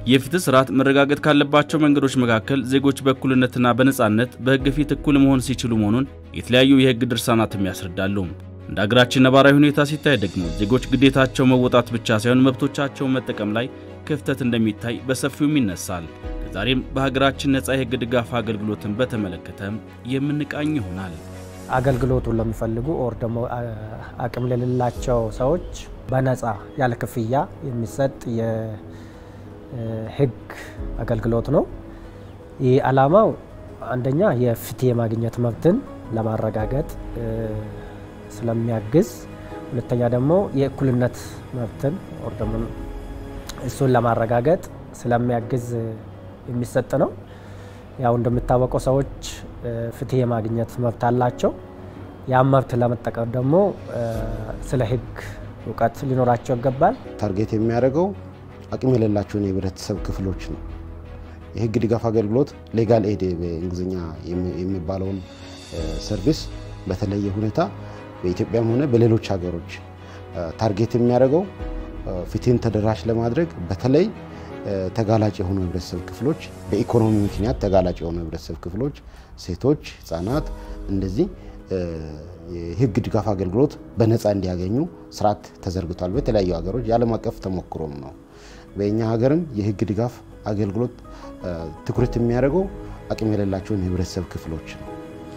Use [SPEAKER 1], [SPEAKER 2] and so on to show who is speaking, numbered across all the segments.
[SPEAKER 1] የፍትህ ስርዓት መረጋገጥ ካለባቸው መንገዶች መካከል ዜጎች በእኩልነትና በነጻነት በህግ ፊት እኩል መሆን ሲችሉ መሆኑን የተለያዩ የህግ ድርሳናትም ያስረዳሉ። እንደ ሀገራችን ነባራዊ ሁኔታ ሲታይ ደግሞ ዜጎች ግዴታቸው መወጣት ብቻ ሳይሆን መብቶቻቸውን መጠቀም ላይ ክፍተት እንደሚታይ በሰፊው ይነሳል። ዛሬም በሀገራችን ነጻ የህግ ድጋፍ አገልግሎትን በተመለከተ የምንቃኝ ይሆናል።
[SPEAKER 2] አገልግሎቱን ለሚፈልጉ ኦር ደግሞ አቅም ለሌላቸው ሰዎች በነጻ ያለ ክፍያ የሚሰጥ የህግ አገልግሎት ነው። ይህ ዓላማው አንደኛ የፍትህ ማግኘት መብትን ለማረጋገጥ ስለሚያግዝ፣ ሁለተኛ ደግሞ የእኩልነት መብትን ኦር ደግሞ እሱን ለማረጋገጥ ስለሚያግዝ የሚሰጥ ነው። ያው እንደምታወቀው ሰዎች ፍትህ ማግኘት መብት አላቸው። ያ መብት ለመጠቀም ደግሞ ስለ ህግ ዕውቀት ሊኖራቸው ይገባል።
[SPEAKER 3] ታርጌት የሚያደርገው አቅም የሌላቸውን የህብረተሰብ ክፍሎች ነው። የህግ ድጋፍ አገልግሎት ሌጋል ኤድ በእንግሊዝኛ የሚባለውን ሰርቪስ በተለየ ሁኔታ በኢትዮጵያም ሆነ በሌሎች ሀገሮች ታርጌት የሚያደርገው ፍትህን ተደራሽ ለማድረግ በተለይ ተጋላጭ የሆኑ ህብረተሰብ ክፍሎች በኢኮኖሚ ምክንያት ተጋላጭ የሆኑ ህብረተሰብ ክፍሎች ሴቶች፣ ህፃናት እንደዚህ የህግ ድጋፍ አገልግሎት በነፃ እንዲያገኙ ስርዓት ተዘርግቷል። በተለያዩ ሀገሮች የዓለም አቀፍ ተሞክሮም ነው። በእኛ ሀገርም የህግ ድጋፍ አገልግሎት ትኩረት የሚያደርገው አቅም የሌላቸውን ህብረተሰብ ክፍሎች ነው።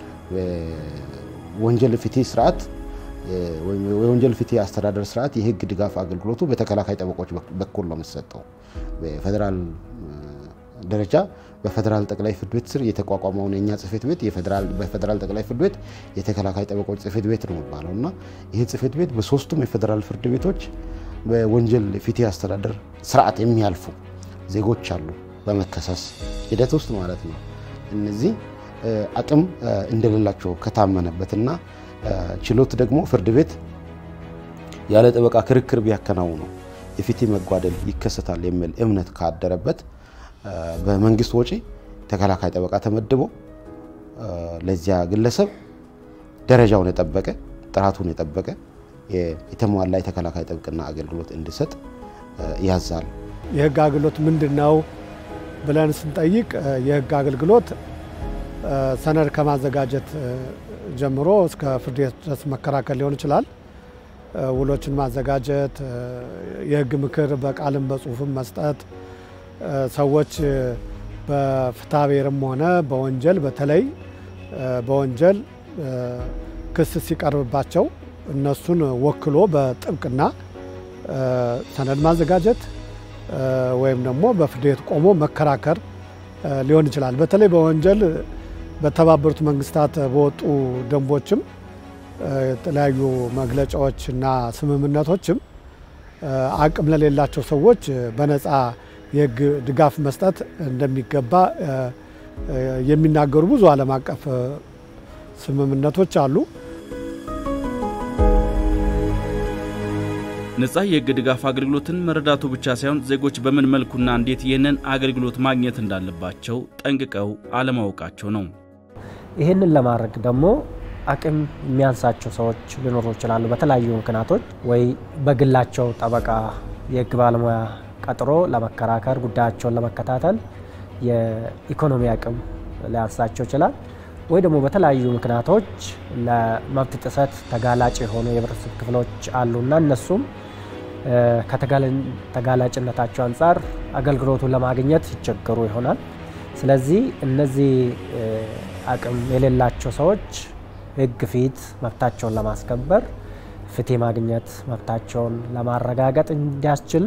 [SPEAKER 3] ወንጀል ፍትህ ስርዓት ወንጀል ፍትህ አስተዳደር ስርዓት የህግ ድጋፍ አገልግሎቱ በተከላካይ ጠበቆች በኩል ነው የሚሰጠው። በፌደራል ደረጃ በፌደራል ጠቅላይ ፍርድ ቤት ስር የተቋቋመውን የኛ ጽፈት ቤት በፌደራል ጠቅላይ ፍርድ ቤት የተከላካይ ጠበቆች ጽፈት ቤት ነው የሚባለውና ይሄ ጽፈት ቤት በሶስቱም የፌደራል ፍርድ ቤቶች በወንጀል ፍትህ አስተዳደር ስርዓት የሚያልፉ ዜጎች አሉ በመከሰስ ሂደት ውስጥ ማለት ነው። እነዚህ አቅም እንደሌላቸው ከታመነበትና ችሎት ደግሞ ፍርድ ቤት ያለ ጠበቃ ክርክር ቢያከናውኑ የፍትህ መጓደል ይከሰታል የሚል እምነት ካደረበት በመንግስት ወጪ ተከላካይ ጠበቃ ተመድቦ ለዚያ ግለሰብ ደረጃውን የጠበቀ ጥራቱን የጠበቀ የተሟላ የተከላካይ ጥብቅና አገልግሎት እንዲሰጥ ያዛል።
[SPEAKER 4] የህግ አገልግሎት ምንድነው ብለን ስንጠይቅ የህግ አገልግሎት ሰነድ ከማዘጋጀት ጀምሮ እስከ ፍርድ ቤት ድረስ መከራከር ሊሆን ይችላል። ውሎችን ማዘጋጀት፣ የህግ ምክር በቃልም በጽሁፍም መስጠት፣ ሰዎች በፍትሐ ብሔርም ሆነ በወንጀል በተለይ በወንጀል ክስ ሲቀርብባቸው እነሱን ወክሎ በጥብቅና ሰነድ ማዘጋጀት ወይም ደግሞ በፍርድ ቤት ቆሞ መከራከር ሊሆን ይችላል። በተለይ በወንጀል በተባበሩት መንግስታት በወጡ ደንቦችም የተለያዩ መግለጫዎችና ስምምነቶችም አቅም ለሌላቸው ሰዎች በነፃ የህግ ድጋፍ መስጠት እንደሚገባ የሚናገሩ ብዙ ዓለም አቀፍ ስምምነቶች አሉ።
[SPEAKER 1] ነጻ የህግ ድጋፍ አገልግሎትን መረዳቱ ብቻ ሳይሆን ዜጎች በምን መልኩና እንዴት ይህንን አገልግሎት ማግኘት እንዳለባቸው ጠንቅቀው አለማወቃቸው ነው።
[SPEAKER 2] ይህንን ለማድረግ ደግሞ አቅም የሚያንሳቸው ሰዎች ሊኖሩ ይችላሉ። በተለያዩ ምክንያቶች ወይ በግላቸው ጠበቃ የህግ ባለሙያ ቀጥሮ ለመከራከር ጉዳያቸውን ለመከታተል የኢኮኖሚ አቅም ሊያንሳቸው ይችላል። ወይ ደግሞ በተለያዩ ምክንያቶች ለመብት ጥሰት ተጋላጭ የሆኑ የህብረተሰብ ክፍሎች አሉና እነሱም ከተጋላጭነታቸው አንፃር አገልግሎቱን ለማግኘት ይቸገሩ ይሆናል። ስለዚህ እነዚህ አቅም የሌላቸው ሰዎች ህግ ፊት መብታቸውን ለማስከበር ፍትህ ማግኘት መብታቸውን ለማረጋገጥ እንዲያስችል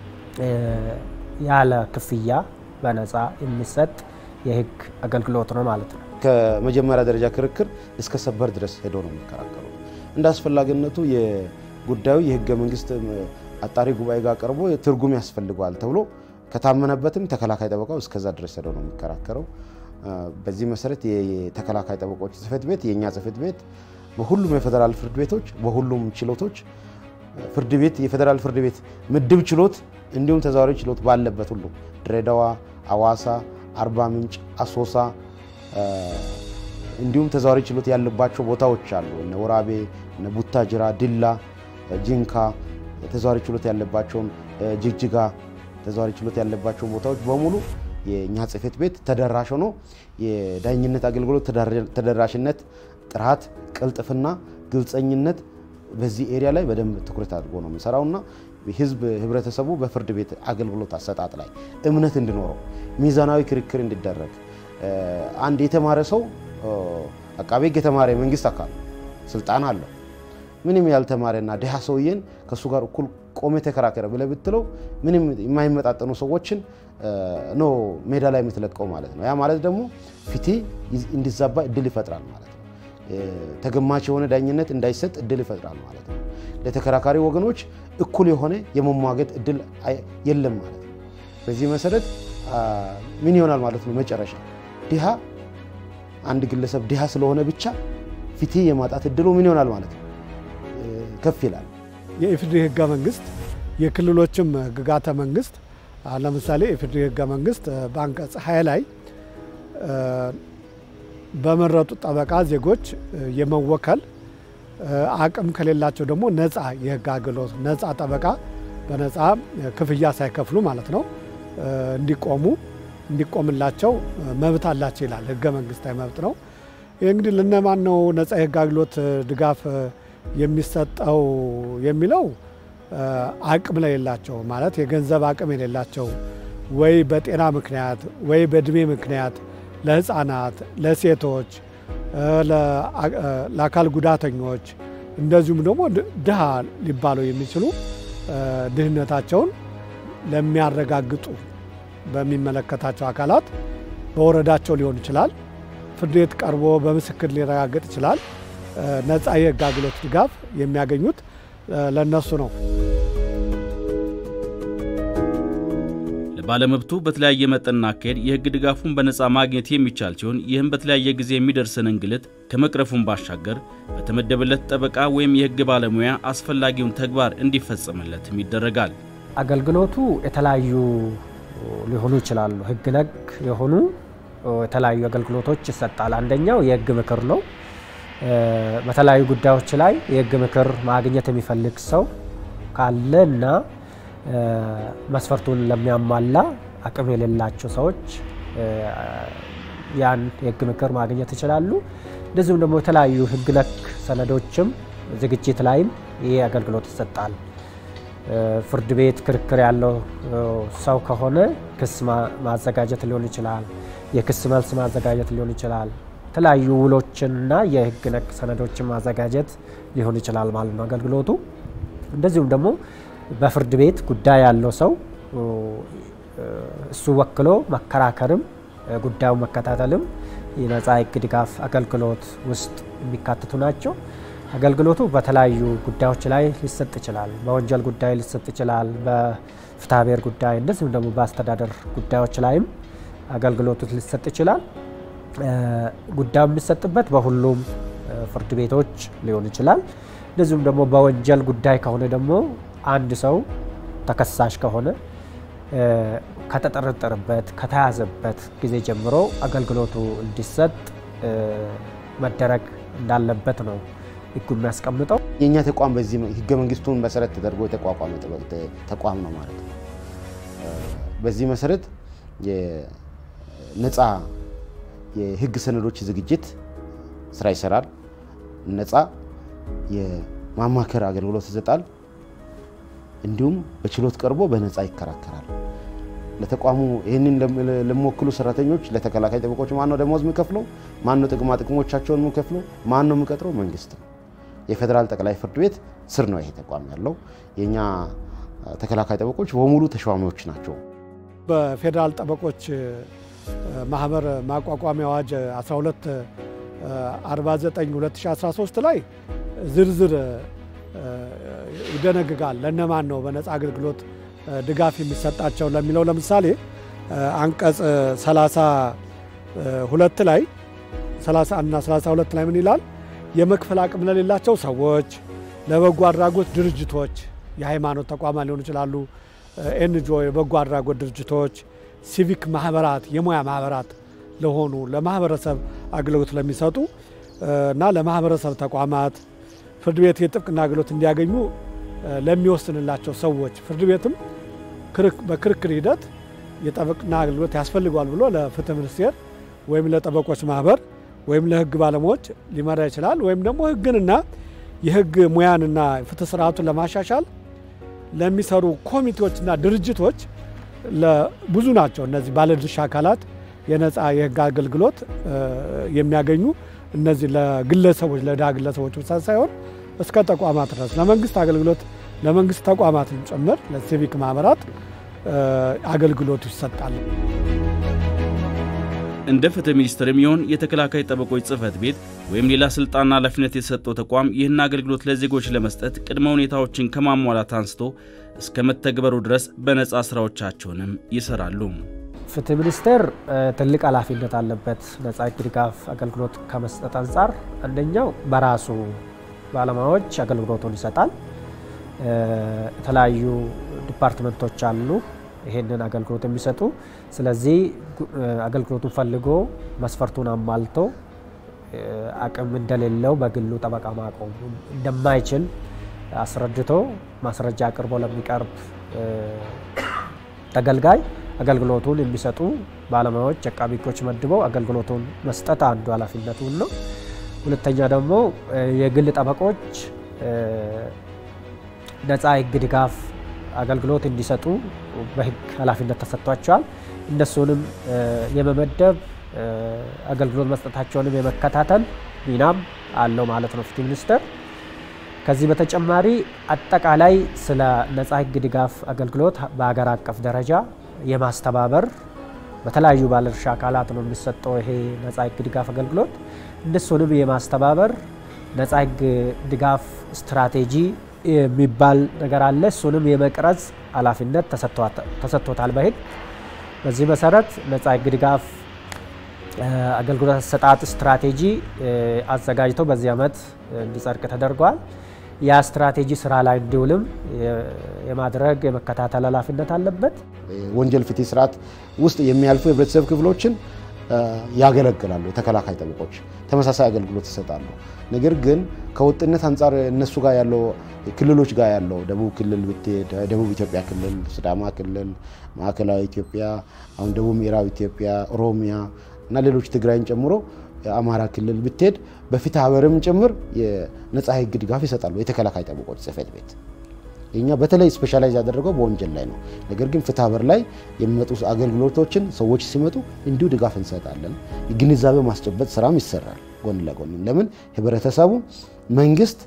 [SPEAKER 2] ያለ ክፍያ በነፃ የሚሰጥ የህግ አገልግሎት ነው ማለት ነው።
[SPEAKER 3] ከመጀመሪያ ደረጃ ክርክር እስከ ሰበር ድረስ ሄዶ ነው የሚከራከረው። እንዳስፈላጊነቱ የጉዳዩ የህገ መንግስት አጣሪ ጉባኤ ጋር ቀርቦ ትርጉም ያስፈልጋል ተብሎ ከታመነበትም ተከላካይ ጠበቃው እስከዛ ድረስ ሄዶ ነው የሚከራከረው። በዚህ መሰረት የተከላካይ ጠበቆች ጽፈት ቤት የኛ ጽፈት ቤት በሁሉም የፌደራል ፍርድ ቤቶች በሁሉም ችሎቶች ፍርድ ቤት የፌደራል ፍርድ ቤት ምድብ ችሎት እንዲሁም ተዛዋሪ ችሎት ባለበት ሁሉ ድሬዳዋ፣ አዋሳ፣ አርባ ምንጭ፣ አሶሳ እንዲሁም ተዛዋሪ ችሎት ያለባቸው ቦታዎች አሉ። እነ ወራቤ፣ እነ ቡታጅራ፣ ዲላ፣ ጂንካ ተዛዋሪ ችሎት ያለባቸው ጅግጅጋ ተዘዋዋሪ ችሎት ያለባቸው ቦታዎች በሙሉ የኛ ጽሕፈት ቤት ተደራሽ ሆኖ የዳኝነት አገልግሎት ተደራሽነት ጥራት ቅልጥፍና ግልጸኝነት በዚህ ኤሪያ ላይ በደንብ ትኩረት አድርጎ ነው የሚሰራውና ህዝብ ህብረተሰቡ በፍርድ ቤት አገልግሎት አሰጣጥ ላይ እምነት እንዲኖረው ሚዛናዊ ክርክር እንዲደረግ አንድ የተማረ ሰው አቃቤ ሕግ የተማረ መንግስት አካል ስልጣን አለው ምንም ያልተማረና ደሃ ሰውየን ከሱ ጋር እኩል ቆመ ተከራከረ ብለ ብትለው ምንም የማይመጣጠኑ ሰዎችን ነው ሜዳ ላይ የምትለቀው ማለት ነው ያ ማለት ደግሞ ፍትህ እንዲዛባ እድል ይፈጥራል ማለት ነው ተገማች የሆነ ዳኝነት እንዳይሰጥ እድል ይፈጥራል ማለት ነው ለተከራካሪ ወገኖች እኩል የሆነ የመሟገት እድል የለም ማለት ነው በዚህ መሰረት ምን ይሆናል ማለት ነው መጨረሻ ድሃ አንድ ግለሰብ ድሃ ስለሆነ ብቻ ፍትህ የማጣት እድሉ ምን ይሆናል ማለት ነው ከፍ ይላል
[SPEAKER 4] የኢፌዴሪ ህገ መንግስት የክልሎችም ህግጋተ መንግስት ለምሳሌ የኢፌዴሪ ህገ መንግስት በአንቀጽ 20 ላይ በመረጡ ጠበቃ ዜጎች የመወከል አቅም ከሌላቸው ደግሞ ነፃ የህግ አገልግሎት ነፃ ጠበቃ በነፃ ክፍያ ሳይከፍሉ ማለት ነው እንዲቆምላቸው መብት አላቸው ይላል ህገ መንግስታዊ መብት ነው ይሄ እንግዲህ ለነማን ነው ነፃ የህግ አገልግሎት ድጋፍ የሚሰጠው የሚለው አቅም ለሌላቸው ማለት የገንዘብ አቅም የሌላቸው ወይ በጤና ምክንያት ወይ በእድሜ ምክንያት ለህፃናት ለሴቶች ለአካል ጉዳተኞች እንደዚሁም ደግሞ ድሃ ሊባሉ የሚችሉ ድህነታቸውን ለሚያረጋግጡ በሚመለከታቸው አካላት በወረዳቸው ሊሆን ይችላል ፍርድ ቤት ቀርቦ በምስክር ሊረጋገጥ ይችላል ነፃ የህግ አገልግሎት ድጋፍ የሚያገኙት ለነሱ ነው
[SPEAKER 1] ለባለመብቱ በተለያየ መጠንና አካሄድ የህግ ድጋፉን በነፃ ማግኘት የሚቻል ሲሆን ይህም በተለያየ ጊዜ የሚደርሰን እንግልት ከመቅረፉን ባሻገር በተመደበለት ጠበቃ ወይም የህግ ባለሙያ አስፈላጊውን ተግባር እንዲፈጸምለትም ይደረጋል
[SPEAKER 2] አገልግሎቱ የተለያዩ ሊሆኑ ይችላሉ ህግ ነክ የሆኑ የተለያዩ አገልግሎቶች ይሰጣል አንደኛው የህግ ምክር ነው በተለያዩ ጉዳዮች ላይ የህግ ምክር ማግኘት የሚፈልግ ሰው ካለና መስፈርቱን ለሚያሟላ አቅም የሌላቸው ሰዎች ያን የህግ ምክር ማግኘት ይችላሉ እንደዚሁም ደግሞ የተለያዩ ህግ ነክ ሰነዶችም ዝግጅት ላይም ይሄ አገልግሎት ይሰጣል ፍርድ ቤት ክርክር ያለው ሰው ከሆነ ክስ ማዘጋጀት ሊሆን ይችላል የክስ መልስ ማዘጋጀት ሊሆን ይችላል ተለያዩ ውሎችንና የህግ ነክ ሰነዶችን ማዘጋጀት ሊሆን ይችላል ማለት ነው አገልግሎቱ እንደዚሁም ደግሞ በፍርድ ቤት ጉዳይ ያለው ሰው እሱ ወክሎ መከራከርም ጉዳዩ መከታተልም የነፃ የህግ ድጋፍ አገልግሎት ውስጥ የሚካተቱ ናቸው አገልግሎቱ በተለያዩ ጉዳዮች ላይ ሊሰጥ ይችላል በወንጀል ጉዳይ ሊሰጥ ይችላል በፍትሐብሔር ጉዳይ እንደዚሁም ደግሞ በአስተዳደር ጉዳዮች ላይም አገልግሎቱ ሊሰጥ ይችላል ጉዳዩ የሚሰጥበት በሁሉም ፍርድ ቤቶች ሊሆን ይችላል እንደዚሁም ደግሞ በወንጀል ጉዳይ ከሆነ ደግሞ አንድ ሰው ተከሳሽ ከሆነ ከተጠረጠረበት ከተያዘበት ጊዜ ጀምሮ አገልግሎቱ እንዲሰጥ መደረግ እንዳለበት ነው ህጉ የሚያስቀምጠው
[SPEAKER 3] የኛ ተቋም በዚህ ህገ መንግስቱን መሰረት ተደርጎ የተቋቋመ ተቋም ነው ማለት ነው በዚህ መሰረት የነፃ የህግ ሰነዶች ዝግጅት ስራ ይሰራል ነፃ የማማከር አገልግሎት ይሰጣል እንዲሁም በችሎት ቀርቦ በነፃ ይከራከራል ለተቋሙ ይሄንን ለሞክሉ ሰራተኞች ለተከላካይ ጠበቆች ማን ነው ደሞዝ የሚከፍለው ማን ነው ጥቅማ ጥቅሞቻቸውን የሚከፍለው ማን ነው የሚቀጥረው መንግስት ነው የፌደራል ጠቅላይ ፍርድ ቤት ስር ነው ይሄ ተቋም ያለው የኛ ተከላካይ ጠበቆች በሙሉ ተሿሚዎች ናቸው
[SPEAKER 4] በፌደራል ጠበቆች ማህበር ማቋቋሚያ አዋጅ 1249/2013 ላይ ዝርዝር ይደነግጋል ለነማን ነው በነፃ አገልግሎት ድጋፍ የሚሰጣቸው ለሚለው ለምሳሌ አንቀጽ 32 ላይ 31 እና 32 ላይ ምን ይላል የመክፈል አቅም ለሌላቸው ሰዎች ለበጎ አድራጎት ድርጅቶች የሃይማኖት ተቋማት ሊሆኑ ይችላሉ ኤንጂኦ የበጎ አድራጎት ድርጅቶች ሲቪክ ማህበራት የሙያ ማህበራት ለሆኑ ለማህበረሰብ አገልግሎት ለሚሰጡ እና ለማህበረሰብ ተቋማት ፍርድ ቤት የጥብቅና አገልግሎት እንዲያገኙ ለሚወስንላቸው ሰዎች ፍርድ ቤትም በክርክር ሂደት የጠበቅና አገልግሎት ያስፈልጋል ብሎ ለፍትህ ሚኒስቴር ወይም ለጠበቆች ማህበር ወይም ለህግ ባለሙያዎች ሊመራ ይችላል ወይም ደግሞ ህግንና የህግ ሙያንና ፍትህ ስርዓቱን ለማሻሻል ለሚሰሩ ኮሚቴዎችና ድርጅቶች ለብዙ ናቸው እነዚህ ባለድርሻ አካላት የነፃ የህግ አገልግሎት የሚያገኙ እነዚህ ለግለሰቦች ለዳ ግለሰቦች ብቻ ሳይሆን እስከ ተቋማት ድረስ ለመንግስት አገልግሎት ለመንግስት ተቋማት ጭምር ለሲቪክ ማህበራት አገልግሎት ይሰጣል።
[SPEAKER 1] እንደ ፍትህ ሚኒስቴር የሚሆን የተከላካይ ጠበቆች ጽህፈት ቤት ወይም ሌላ ስልጣንና ኃላፊነት የተሰጠው ተቋም ይህን አገልግሎት ለዜጎች ለመስጠት ቅድመ ሁኔታዎችን ከማሟላት አንስቶ እስከ መተግበሩ ድረስ በነፃ ስራዎቻቸውንም ይሰራሉ።
[SPEAKER 2] ፍትህ ሚኒስቴር ትልቅ ኃላፊነት አለበት ነፃ ህግ ድጋፍ አገልግሎት ከመስጠት አንፃር አንደኛው በራሱ ባለሙያዎች አገልግሎቱን ይሰጣል። የተለያዩ ዲፓርትመንቶች አሉ ይሄንን አገልግሎት የሚሰጡ ስለዚህ አገልግሎቱን ፈልጎ መስፈርቱን አሟልቶ አቅም እንደሌለው በግሉ ጠበቃ ማቆም እንደማይችል አስረድቶ ማስረጃ አቅርቦ ለሚቀርብ ተገልጋይ አገልግሎቱን የሚሰጡ ባለሙያዎች አቃቢ ህጎች መድበው አገልግሎቱን መስጠት አንዱ ኃላፊነቱ ነው። ሁለተኛ ደግሞ የግል ጠበቆች ነፃ ህግ ድጋፍ አገልግሎት እንዲሰጡ በህግ ኃላፊነት ተሰጥቷቸዋል። እነሱንም የመመደብ አገልግሎት መስጠታቸውንም የመከታተል ሚናም አለው ማለት ነው ፍትህ ሚኒስቴር። ከዚህ በተጨማሪ አጠቃላይ ስለ ነፃ ህግ ድጋፍ አገልግሎት በአገር አቀፍ ደረጃ የማስተባበር በተለያዩ ባለድርሻ አካላት ነው የሚሰጠው ይሄ ነፃ ህግ ድጋፍ አገልግሎት እነሱንም የማስተባበር ነፃ ህግ ድጋፍ ስትራቴጂ የሚባል ነገር አለ እሱንም የመቅረጽ ኃላፊነት ተሰጥቶታል በህግ። በዚህ መሰረት ነፃ ህግ ድጋፍ አገልግሎት አሰጣጥ ስትራቴጂ አዘጋጅቶ በዚህ ዓመት እንዲጸድቅ ተደርጓል። ያ ስትራቴጂ ስራ ላይ እንዲውልም የማድረግ የመከታተል ኃላፊነት አለበት።
[SPEAKER 3] ወንጀል ፍትህ ስርዓት ውስጥ የሚያልፉ የህብረተሰብ ክፍሎችን ያገለግላሉ ተከላካይ ጠበቆች ተመሳሳይ አገልግሎት ይሰጣሉ። ነገር ግን ከወጥነት አንፃር እነሱ ጋር ያለው ክልሎች ጋር ያለው ደቡብ ክልል ብትሄድ ደቡብ ኢትዮጵያ ክልል፣ ሲዳማ ክልል፣ ማዕከላዊ ኢትዮጵያ፣ አሁን ደቡብ ምዕራብ ኢትዮጵያ፣ ኦሮሚያ እና ሌሎች ትግራይን ጨምሮ አማራ ክልል ብትሄድ በፍትህ ሀበርም ጭምር የነፃ ህግ ድጋፍ ይሰጣሉ የተከላካይ ጠበቆች ጽህፈት ቤት። እኛ በተለይ ስፔሻላይዝ ያደረገው በወንጀል ላይ ነው። ነገር ግን ፍትህ ሀበር ላይ የሚመጡ አገልግሎቶችን ሰዎች ሲመጡ እንዲሁ ድጋፍ እንሰጣለን። ግንዛቤ ማስጨበጥ ስራም ይሰራል ጎን ለጎን። ለምን ህብረተሰቡ መንግስት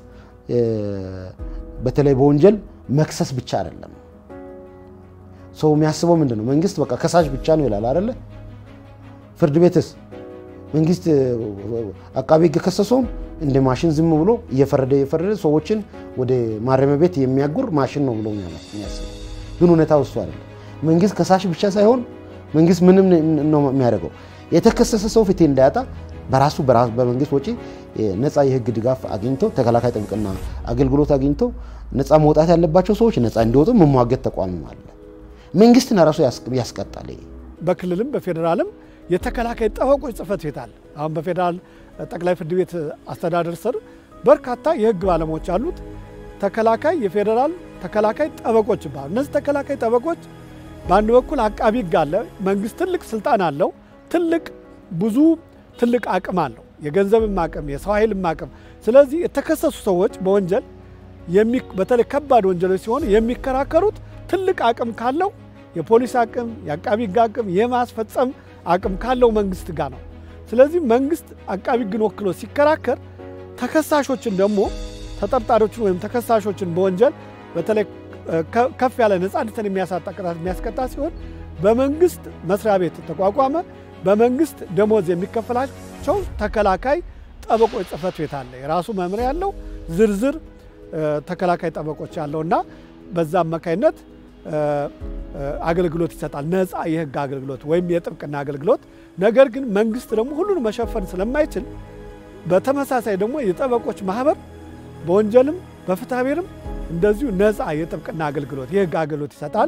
[SPEAKER 3] በተለይ በወንጀል መክሰስ ብቻ አይደለም ሰው የሚያስበው ምንድነው መንግስት በቃ ከሳሽ ብቻ ነው ይላል አይደለ? ፍርድ ቤትስ መንግስት አቃቢ ህግ ከሰሰውን እንደ ማሽን ዝም ብሎ እየፈረደ ሰዎችን ወደ ማረሚያ ቤት የሚያጉር ማሽን ነው ብሎ የሚያስበው። ግን ሁኔታው እሱ አይደለም። መንግስት ከሳሽ ብቻ ሳይሆን መንግስት ምንም ነው የሚያደርገው የተከሰሰ ሰው ፍትህ እንዳያጣ በራሱ በመንግስት ወጪ ነፃ የህግ ድጋፍ አግኝቶ ተከላካይ ጥብቅና አገልግሎት አግኝቶ ነፃ መውጣት ያለባቸው ሰዎች ነፃ እንዲወጡ መሟገት ተቋም አለ። መንግስትና ራሱ ያስቀጣል።
[SPEAKER 4] በክልልም በፌደራልም የተከላካይ ጠበቆች ጽህፈት ቤት አለ። አሁን በፌደራል ጠቅላይ ፍርድ ቤት አስተዳደር ስር በርካታ የህግ ባለሙያዎች አሉት። ተከላካይ የፌደራል ተከላካይ ጠበቆች ይባላሉ። እነዚህ ተከላካይ ጠበቆች በአንድ በኩል አቃቢ ህግ አለ። መንግስት ትልቅ ስልጣን አለው። ትልቅ አቅም አለው። የገንዘብም አቅም የሰው ኃይልም አቅም። ስለዚህ የተከሰሱ ሰዎች በወንጀል በተለይ ከባድ ወንጀሎች ሲሆኑ የሚከራከሩት ትልቅ አቅም ካለው የፖሊስ አቅም የአቃቢ ህግ አቅም የማስፈጸም አቅም ካለው መንግስት ጋር ነው። ስለዚህ መንግስት አቃቢ ህግን ወክሎ ሲከራከር ተከሳሾችን ደግሞ ተጠርጣሪዎችን ወይም ተከሳሾችን በወንጀል በተለይ ከፍ ያለ ነፃነትን የሚያስቀጣ ሲሆን በመንግስት መስሪያ ቤት ተቋቋመ በመንግስት ደሞዝ የሚከፈላቸው ተከላካይ ጠበቆች ጽህፈት ቤት አለ። የራሱ መምሪያ ያለው ዝርዝር ተከላካይ ጠበቆች ያለውና በዛ አማካይነት አገልግሎት ይሰጣል። ነፃ የህግ አገልግሎት ወይም የጥብቅና አገልግሎት። ነገር ግን መንግስት ደግሞ ሁሉን መሸፈን ስለማይችል በተመሳሳይ ደግሞ የጠበቆች ማህበር በወንጀልም በፍትሐ ብሔርም እንደዚሁ ነፃ የጥብቅና አገልግሎት የህግ አገልግሎት ይሰጣል።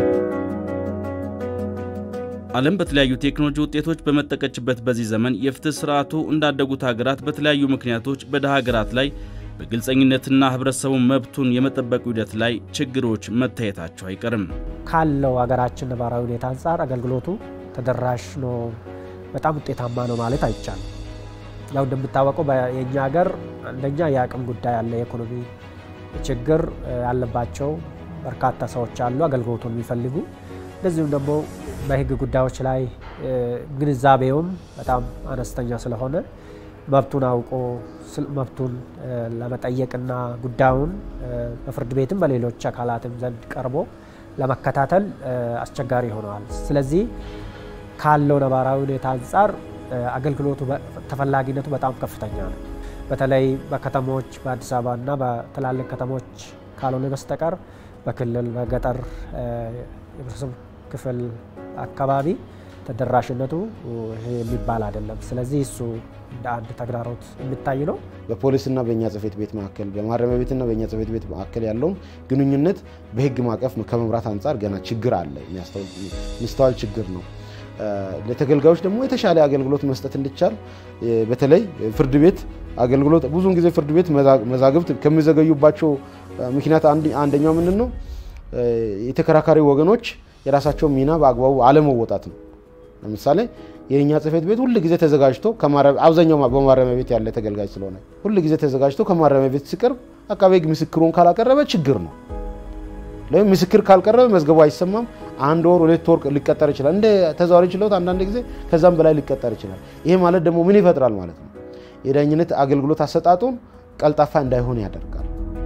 [SPEAKER 1] ዓለም በተለያዩ ቴክኖሎጂ ውጤቶች በመጠቀችበት በዚህ ዘመን የፍትህ ስርዓቱ እንዳደጉት ሀገራት በተለያዩ ምክንያቶች በደሃ ሀገራት ላይ በግልጸኝነትና ህብረተሰቡን መብቱን የመጠበቅ ሂደት ላይ ችግሮች መታየታቸው አይቀርም።
[SPEAKER 2] ካለው ሀገራችን ነባራዊ ሁኔታ አንፃር አገልግሎቱ ተደራሽ ነው በጣም ውጤታማ ነው ማለት አይቻልም። ያው እንደምታወቀው በየኛ ሀገር አንደኛ የአቅም ጉዳይ አለ፣ የኢኮኖሚ ችግር ያለባቸው በርካታ ሰዎች አሉ አገልግሎቱን የሚፈልጉ። እንደዚሁም ደግሞ በህግ ጉዳዮች ላይ ግንዛቤውም በጣም አነስተኛ ስለሆነ መብቱን አውቆ መብቱን ለመጠየቅና ጉዳዩን በፍርድ ቤትም በሌሎች አካላትም ዘንድ ቀርቦ ለመከታተል አስቸጋሪ ሆነዋል። ስለዚህ ካለው ነባራዊ ሁኔታ አንፃር አገልግሎቱ ተፈላጊነቱ በጣም ከፍተኛ ነው። በተለይ በከተሞች በአዲስ አበባና በትላልቅ ከተሞች ካልሆነ በስተቀር በክልል በገጠር የህብረተሰብ ክፍል አካባቢ ተደራሽነቱ ይሄ የሚባል አይደለም። ስለዚህ እሱ እንደ አንድ ተግዳሮት የሚታይ ነው።
[SPEAKER 3] በፖሊስና በእኛ ጽሕፈት ቤት መካከል በማረሚያ ቤትና በእኛ ጽሕፈት ቤት መካከል ያለው ግንኙነት በህግ ማዕቀፍ ከመምራት አንፃር ገና ችግር አለ፣ የሚስተዋል ችግር ነው። ለተገልጋዮች ደግሞ የተሻለ አገልግሎት መስጠት እንዲቻል በተለይ ፍርድ ቤት አገልግሎት ብዙውን ጊዜ ፍርድ ቤት መዛግብት ከሚዘገዩባቸው ምክንያት አንደኛው ምንድነው? የተከራካሪ ወገኖች የራሳቸው ሚና በአግባቡ አለመወጣት ነው። ለምሳሌ የኛ ጽሕፈት ቤት ሁሉ ጊዜ ተዘጋጅቶ አብዛኛው በማረሚያ ቤት ያለ ተገልጋይ ስለሆነ ሁሉ ጊዜ ተዘጋጅቶ ከማረሚያ ቤት ሲቀርብ አቃቤ ሕግ ምስክሩን ካላቀረበ ችግር ነው። ለምን ምስክር ካልቀረበ መዝገቡ አይሰማም። 1 ወር 2 ወር ሊቀጠር ይችላል። እንደ ተዛዋሪ ችሎት አንዳንድ ጊዜ ከዛም በላይ ሊቀጠር ይችላል። ይሄ ማለት ደግሞ ምን ይፈጥራል ማለት ነው? የዳኝነት አገልግሎት አሰጣጡን ቀልጣፋ እንዳይሆን ያደርጋል።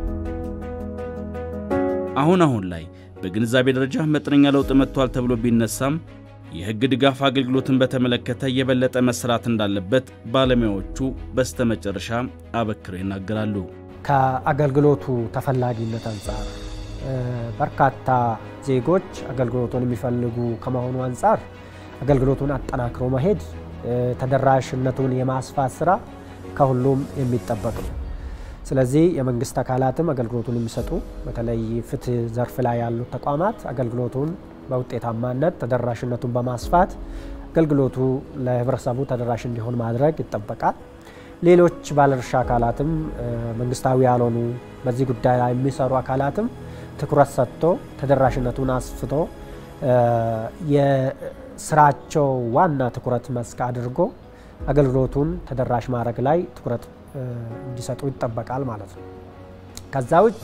[SPEAKER 1] አሁን ላይ በግንዛቤ ደረጃ መጠነኛ ለውጥ መጥቷል ተብሎ ቢነሳም የህግ ድጋፍ አገልግሎትን በተመለከተ የበለጠ መስራት እንዳለበት ባለሙያዎቹ በስተመጨረሻ አበክረው ይናገራሉ።
[SPEAKER 2] ከአገልግሎቱ ተፈላጊነት አንፃር በርካታ ዜጎች አገልግሎቱን የሚፈልጉ ከመሆኑ አንፃር አገልግሎቱን አጠናክሮ መሄድ ተደራሽነቱን የማስፋት ስራ ከሁሉም የሚጠበቅ ነው። ስለዚህ የመንግስት አካላትም አገልግሎቱን የሚሰጡ በተለይ ፍትህ ዘርፍ ላይ ያሉ ተቋማት አገልግሎቱን በውጤታማነት ተደራሽነቱን በማስፋት አገልግሎቱ ለህብረተሰቡ ተደራሽ እንዲሆን ማድረግ ይጠበቃል። ሌሎች ባለድርሻ አካላትም መንግስታዊ ያልሆኑ በዚህ ጉዳይ ላይ የሚሰሩ አካላትም ትኩረት ሰጥቶ ተደራሽነቱን አስፍቶ የስራቸው ዋና ትኩረት መስክ አድርጎ አገልግሎቱን ተደራሽ ማድረግ ላይ ትኩረት እንዲሰጡ ይጠበቃል ማለት ነው። ከዛ ውጭ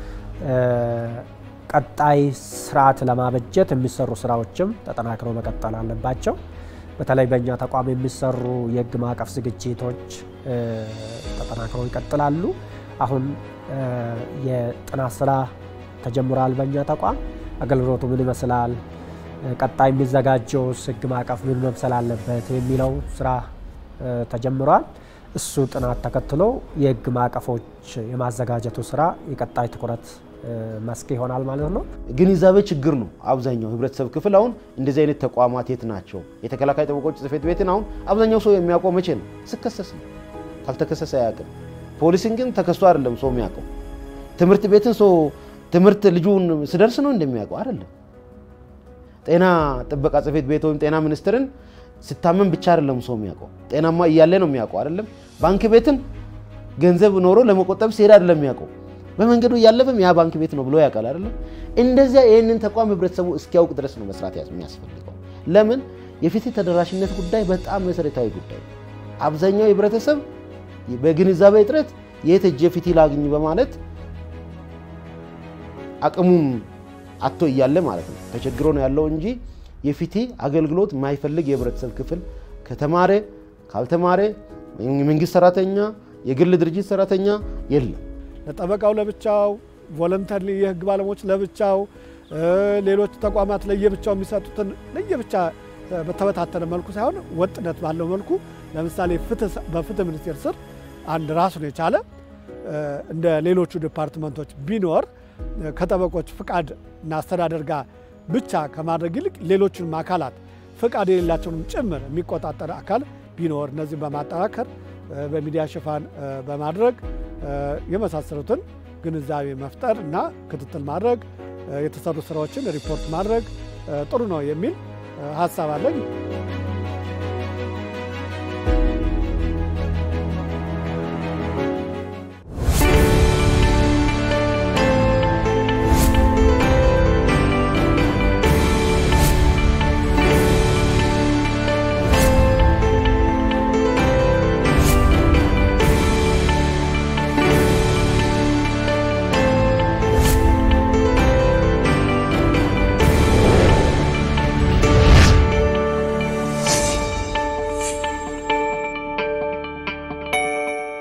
[SPEAKER 2] ቀጣይ ስርዓት ለማበጀት የሚሰሩ ስራዎችም ተጠናክረው መቀጠል አለባቸው። በተለይ በእኛ ተቋም የሚሰሩ የህግ ማዕቀፍ ዝግጅቶች ተጠናክረው ይቀጥላሉ። አሁን የጥናት ስራ ተጀምሯል። በእኛ ተቋም አገልግሎቱ ምን ይመስላል፣ ቀጣይ የሚዘጋጀው ህግ ማዕቀፍ ምን መምሰል አለበት የሚለው ስራ ተጀምሯል። እሱ ጥናት ተከትሎ የህግ ማዕቀፎች የማዘጋጀቱ ስራ የቀጣይ ትኩረት መስክ ይሆናል ማለት ነው።
[SPEAKER 3] ግንዛቤ ችግር ነው። አብዛኛው ህብረተሰብ ክፍል አሁን እንደዚህ አይነት ተቋማት የት ናቸው? የተከላካይ ጠበቆች ጽሕፈት ቤትን አሁን አብዛኛው ሰው የሚያውቀው መቼ ነው? ሲከሰስ ነው። ካልተከሰሰ አያውቅም። ፖሊስን ግን ተከስቶ አይደለም ሰው የሚያውቀው። ትምህርት ቤትን ሰው ትምህርት ልጁን ሲደርስ ነው እንደሚያውቀው አይደለም። ጤና ጥበቃ ጽሕፈት ቤት ወይም ጤና ሚኒስቴርን ሲታመም ብቻ አይደለም ሰው የሚያውቀው፣ ጤናማ እያለ ነው የሚያውቀው አይደለም። ባንክ ቤትን ገንዘብ ኖሮ ለመቆጠብ ሲሄድ አይደለም የሚያውቀው፣ በመንገዱ ያለፈም ያ ባንክ ቤት ነው ብሎ ያውቃል አይደለም። እንደዚያ ይሄንን ተቋም ህብረተሰቡ እስኪያውቅ ድረስ ነው መስራት የሚያስፈልገው። ለምን? የፍትህ ተደራሽነት ጉዳይ በጣም መሰረታዊ ጉዳይ። አብዛኛው ህብረተሰብ በግንዛቤ እጥረት የት ሄጄ ፍትህ ላግኝ በማለት አቅሙም አጥቶ እያለ ማለት ነው ተቸግሮ ነው ያለው እንጂ የፍትህ አገልግሎት የማይፈልግ የህብረተሰብ ክፍል ከተማረ ካልተማረ የመንግስት ሰራተኛ የግል ድርጅት ሰራተኛ የለም።
[SPEAKER 4] ለጠበቃው ለብቻው፣ ቮለንተሪ የህግ ባለሙያዎች ለብቻው፣ ሌሎች ተቋማት ለየብቻው የሚሰጡትን ለየብቻ በተበታተነ መልኩ ሳይሆን ወጥነት ባለው መልኩ ለምሳሌ በፍትህ ሚኒስቴር ስር አንድ ራሱን የቻለ እንደ ሌሎቹ ዲፓርትመንቶች ቢኖር ከጠበቆች ፍቃድ እና አስተዳደር ጋር ብቻ ከማድረግ ይልቅ ሌሎችን አካላት ፍቃድ የሌላቸውን ጭምር የሚቆጣጠር አካል ቢኖር እነዚህን በማጠናከር በሚዲያ ሽፋን በማድረግ የመሳሰሉትን ግንዛቤ መፍጠር እና ክትትል ማድረግ የተሰሩ ስራዎችን ሪፖርት ማድረግ ጥሩ ነው የሚል ሐሳብ አለኝ።